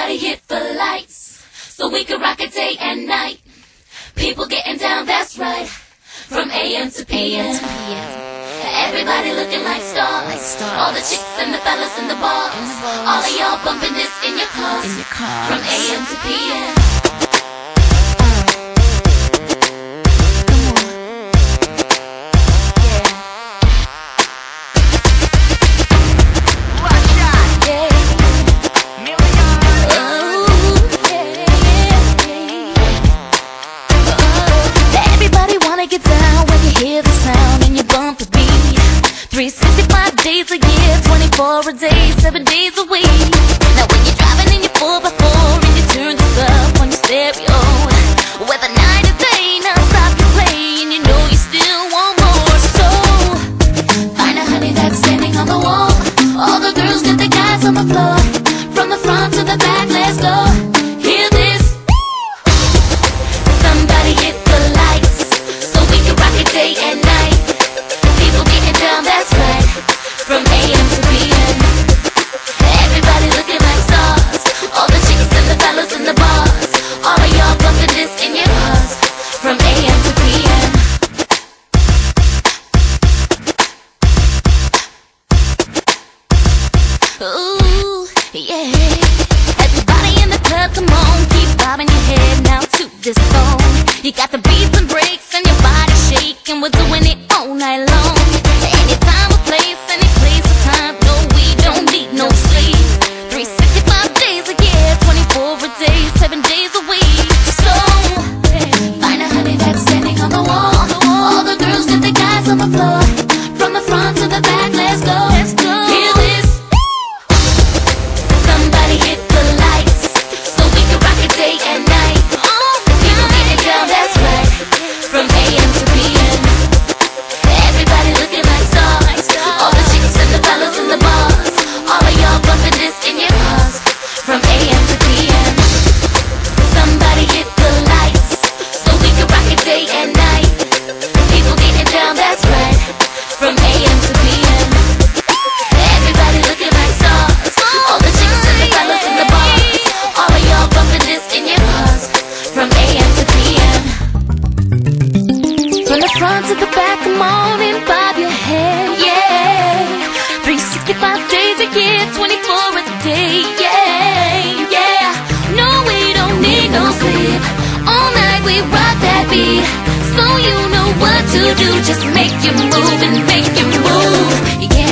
Everybody hit the lights so we can rock it day and night. People getting down, that's right, from AM to PM. Everybody looking like stars. All the chicks and the fellas in the bars. All of y'all bumping this in your cars. From AM to PM. Get down when you hear the sound and you bump the beat. 365 days a year, 24 a day, 7 days a week. Now when you're driving in your 4x4 and you turn this up on your stereo, whether night or day, non-stop you play and you know you still want more. So find a honey that's standing on the wall. All the girls get the guys on the floor. From the front to the back, let's go. Hear this. Somebody hit the lights day and night. People getting down, that's right, from AM to PM. Everybody looking like stars. All the chicks and the fellas in the bars. All of y'all bumping this in your cars. From AM to PM. Ooh, yeah. Everybody in the club, come on, keep bobbing your head now to this song. You got the beats and breaks and your body shaking. We're doing it all night long. Anytime, a place, any place, a time. No, we don't need no sleep. 365 days a year, 24 a day, 7 days a week. So find a honey that's standing on the wall. All the girls get the guys on the floor. From the front to the back, let's go. Hear this. Somebody hit the lights so we can rock it day and night. People getting down, that's right, from AM to PM. Everybody looking like stars. All the chicks and the fellas in the bars. All of y'all bumping this in your cars. From AM to PM. Somebody hit the lights so we can rock it day and night. People getting down, that's right, from AM to PM. Everybody looking like stars. All the chicks and the fellas in the bars. All of y'all bumping this in your cars. From AM to PM. From the front to the back, come on and bob your head, yeah. 365 days a year, 24 a day, yeah, yeah. No, we don't need no sleep. All night we rock that beat. So you know what to do, just make you move and make you move. You can't